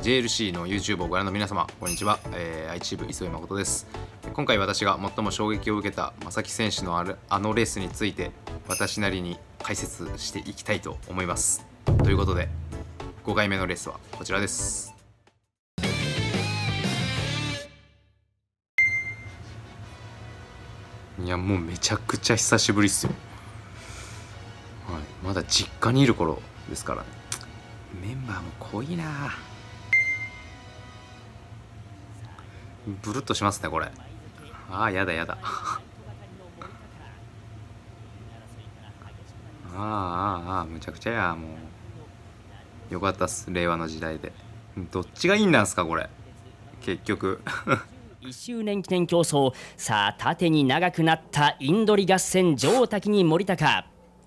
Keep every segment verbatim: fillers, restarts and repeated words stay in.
ジェイエルシー の YouTube をご覧の皆様、こんにちは。えー、愛知部磯井誠です。今回私が最も衝撃を受けた正木選手のあるあのレースについて、私なりに解説していきたいと思います。ということで、ごかいめのレースはこちらです。いや、もうめちゃくちゃ久しぶりっすよ。はい、まだ実家にいる頃ですからね。メンバーも濃いな。ブルッとしますねこれ。ああ、やだやだ。ああああああ、むちゃくちゃや。もうよかったっす、令和の時代で。どっちがいいんなんすかこれ結局。 いっしゅうねん記念競争、さあ縦に長くなったインドリ合戦、女王滝に森高。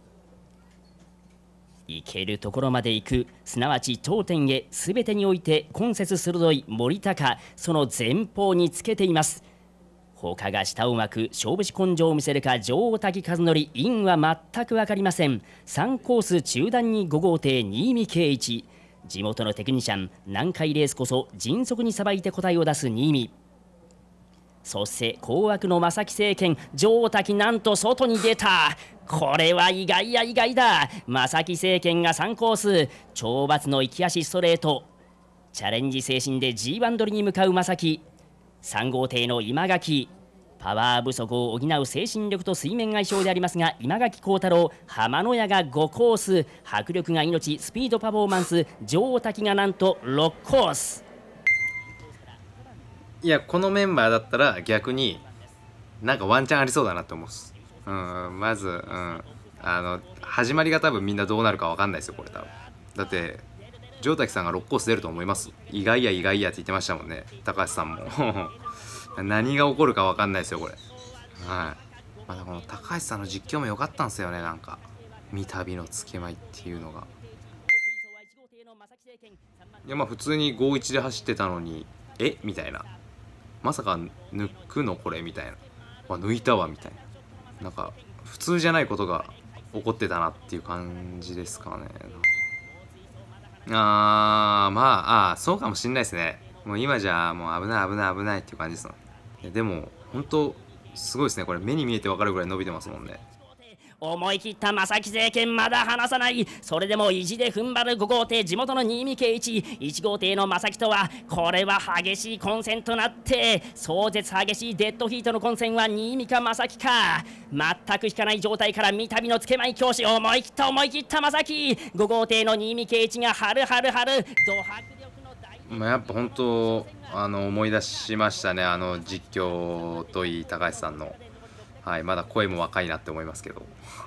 行けるところまで行く、すなわち頂点へ、すべてにおいて今節鋭い森高、その前方につけています。他が下を巻く勝負師根性を見せるか、女王滝和則、インは全く分かりません。さんコース中段にご号艇新見圭一、地元のテクニシャン、南海レースこそ迅速にさばいて答えを出す新見。そして高枠の正木政権、女王滝なんと外に出た。これは意外や意外だ。正木政権がさんコース、懲罰の行き足ストレート、チャレンジ精神で ジーワン 取りに向かう正木。さん号艇の今垣、パワー不足を補う精神力と水面相性でありますが、今垣幸太郎、浜野屋がごコース、迫力が命、スピードパフォーマンス、女王滝がなんとろくコース。 いや、このメンバーだったら逆になんかワンチャンありそうだなって思うっす。うん、まず、うん、あの始まりが多分みんなどうなるか分かんないですよこれ。多分だって城滝さんがろくコース出ると思います？意外や意外やって言ってましたもんね、高橋さんも。何が起こるか分かんないですよこれ。はい、まだこの高橋さんの実況も良かったんですよね。なんか三度のつけまいっていうのが、いやまあ普通にごじゅういちで走ってたのにえみたいな、まさか抜くのこれみたいな、あ抜いたわみたいな、なんか普通じゃないことが起こってたなっていう感じですかね。あーまああーそうかもしんないですね。もう今じゃもう危ない危ない危ないっていう感じですもん。いやでも本当すごいですねこれ。目に見えて分かるぐらい伸びてますもんね。 思い切った正木政権、まだ離さない。それでも意地で踏ん張るご号艇、地元の新見圭一。いち号艇の正木とは、これは激しい混戦となって、壮絶激しいデッドヒートの混戦は新見か正木か。全く引かない状態から三度のつけまい教師、思い切った思い切った正木。ご号艇の新見圭一がはるはるはる、ド迫力の大。 まあやっぱ本当あの思い出しましたね、あの実況といい高橋さんの。はい、まだ声も若いなって思いますけど。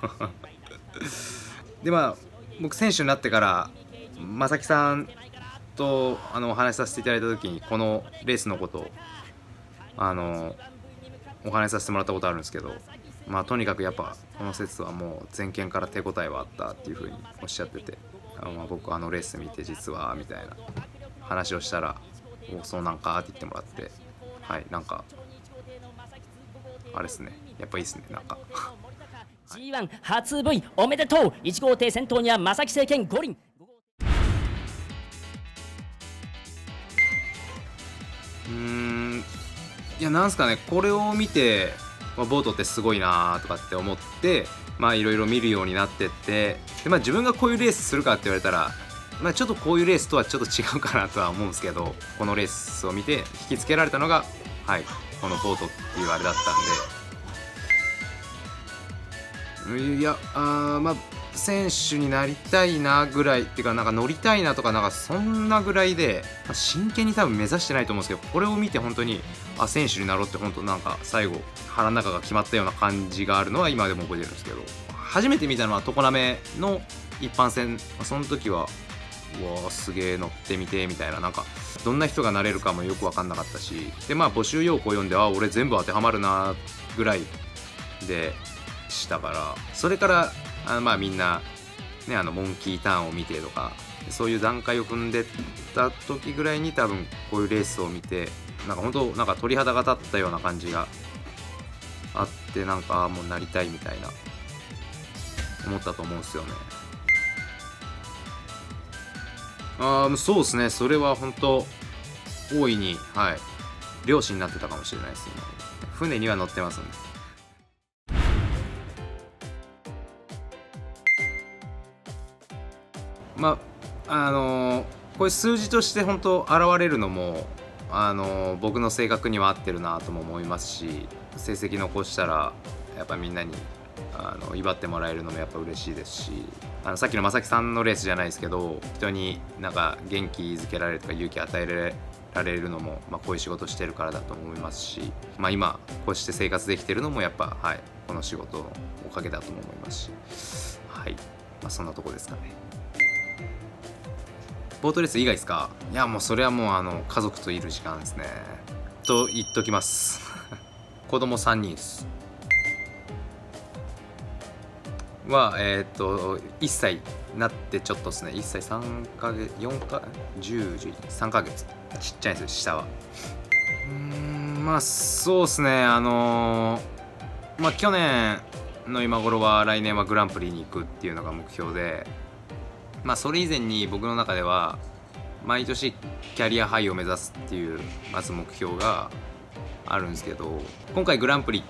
でまあ僕選手になってから正木さんとあのお話しさせていただいた時にこのレースのことをあのお話しさせてもらったことあるんですけど、まあとにかくやっぱこの節はもう前見から手応えはあったっていうふうにおっしゃってて、あのまあ僕あのレース見て実はみたいな話をしたら、おそうなんかって言ってもらって、はい、なんかあれですね、やっぱいいですねなんか。 ジーワン 初 V おめでとう。いち号艇先頭には正木政権五輪。 うーんいやなんすかね、これを見て、まあ、ボートってすごいなとかって思って、まあいろいろ見るようになってって、で、まあ、自分がこういうレースするかって言われたら、まあ、ちょっとこういうレースとはちょっと違うかなとは思うんですけど、このレースを見て引きつけられたのが、はい、このボートっていうあれだったんで、いやあまあ選手になりたいなぐらいっていうか、なんか乗りたいなとか、なんかそんなぐらいで、まあ、真剣に多分目指してないと思うんですけど、これを見て本当にあ選手になろうって本当なんか最後腹の中が決まったような感じがあるのは今でも覚えてるんですけど、初めて見たのは常滑の一般戦、その時はうわすげえ乗ってみてみたいな、なんかどんな人がなれるかもよく分かんなかったし、でまあ募集要項を読んで、あ俺全部当てはまるなぐらいでしたから、それからあまあみんなね、あのモンキーターンを見てとか、そういう段階を踏んでった時ぐらいに多分こういうレースを見て、なんか本当なんか鳥肌が立ったような感じがあって、なんかもうなりたいみたいな思ったと思うんですよね。 あーそうですね、それは本当大いに、はい、漁師になってたかもしれないですね。船には乗ってますんで。まああのー、これ数字として本当現れるのも、あのー、僕の性格には合ってるなとも思いますし、成績残したらやっぱみんなにあの祝ってもらえるのもやっぱ嬉しいですし、あのさっきの正木さんのレースじゃないですけど、人になんか元気づけられるとか勇気与えられるのも、まあ、こういう仕事してるからだと思いますし、まあ、今こうして生活できてるのもやっぱ、はい、この仕事のおかげだとも思いますし、はい、まあ、そんなとこですかね。ボートレース以外ですか？いやもうそれはもうあの家族といる時間ですねと言っときます子供さんにんですはえっ、ー、といっさいなってちょっとですね、いっさいさんかげつよんかじゅう、じゅういち、さんかげつ、ちっちゃいんですよ下は。うーんまあそうですね、あのー、まあ去年の今頃は来年はグランプリに行くっていうのが目標で、まあそれ以前に僕の中では毎年キャリアハイを目指すっていうまず目標があるんですけど、今回グランプリって、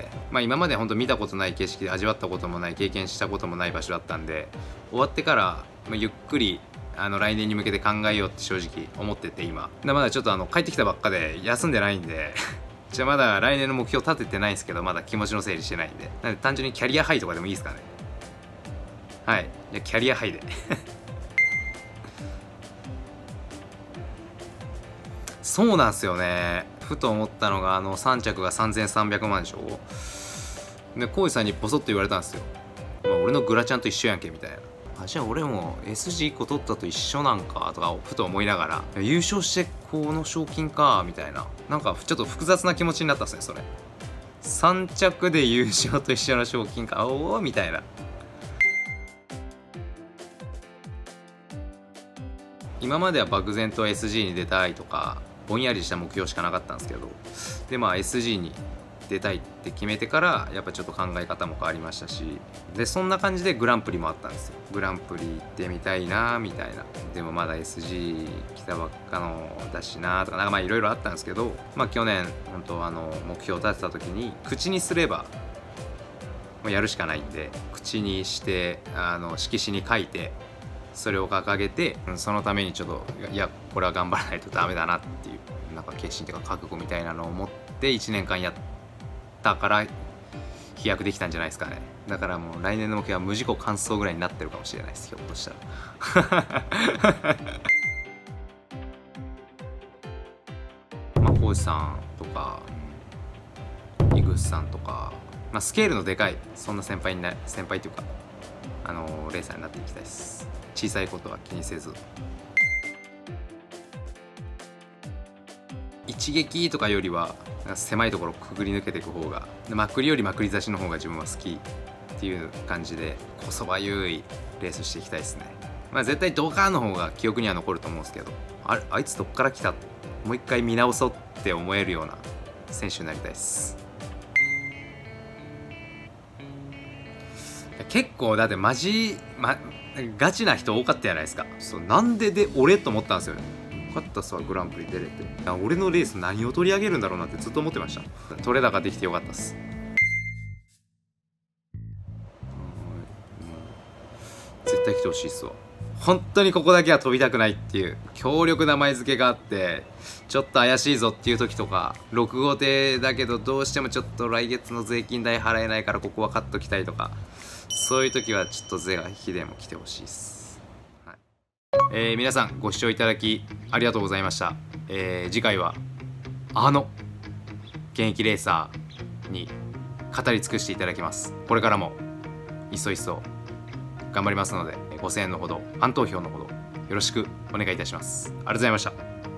まあ、今まで本当見たことない景色で味わったこともない経験したこともない場所だったんで、終わってから、まあ、ゆっくりあの来年に向けて考えようって正直思ってて、今まだちょっとあの帰ってきたばっかで休んでないんでじゃあまだ来年の目標立ててないんですけど、まだ気持ちの整理してないんで、なんで単純にキャリアハイとかでもいいですかね。はい、じゃキャリアハイでそうなんですよね。ふと思ったのが、あのさん着がさんぜんさんびゃくまんでしょ。で浩司さんにボソッと言われたんですよ、まあ、俺のグラちゃんと一緒やんけみたいな。あ、じゃあ俺も エスジーいっこ取ったと一緒なんかとかふと思いながら、優勝してこの賞金かみたいな、なんかちょっと複雑な気持ちになったんですねそれ。さん着で優勝と一緒の賞金か、おおみたいな。今までは漠然と エスジー に出たいとかぼんやりした目標しかなかったんですけど、でまあ エスジー に出たいって決めてからやっぱちょっと考え方も変わりましたし、でそんな感じでグランプリもあったんですよ。グランプリ行ってみたいなみたいな、でもまだ エスジー 来たばっかのだしなとか、なんかまあいろいろあったんですけど、まあ去年本当あの目標を立てた時に口にすればもうやるしかないんで、口にしてあの色紙に書いてそれを掲げて、そのためにちょっといやこれは頑張らないとダメだなっていうなんか決心というか覚悟みたいなのを持っていちねんかんやったから飛躍できたんじゃないですかね。だからもう来年の目標は無事故完走ぐらいになってるかもしれないです、ひょっとしたらまあ浩司さんとか井口さんとか、まあ、スケールのでかいそんな先輩にな先輩というかあのレーサーになっていきたいです。小さいことは気にせず、一撃とかよりは狭いところくぐり抜けていく方が、まくりよりまくり差しの方が自分は好きっていう感じで、こそばゆいレースしていきたいですね。まあ絶対ドカーンの方が記憶には残ると思うんですけど、あれあいつどっから来た、もう一回見直そうって思えるような選手になりたいです。結構だってマジ、ま、ガチな人多かったじゃないですか。そうなんでで俺と思ったんですよね。よかったさグランプリ出れて、俺のレース何を取り上げるんだろうなってずっと思ってました。取れ高できてよかったっす。絶対来てほしいっすわ。本当にここだけは飛びたくないっていう強力な前付けがあって、ちょっと怪しいぞっていう時とか、ろく号艇だけどどうしてもちょっと来月の税金代払えないからここは買っときたいとか、そういう時はちょっと是が非でも来てほしいです、はい。えー、皆さんご視聴いただきありがとうございました。えー、次回はあの現役レーサーに語り尽くしていただきます。これからもいっそいっそ頑張りますので、ご声援のほどファン投票のほどよろしくお願いいたします。ありがとうございました。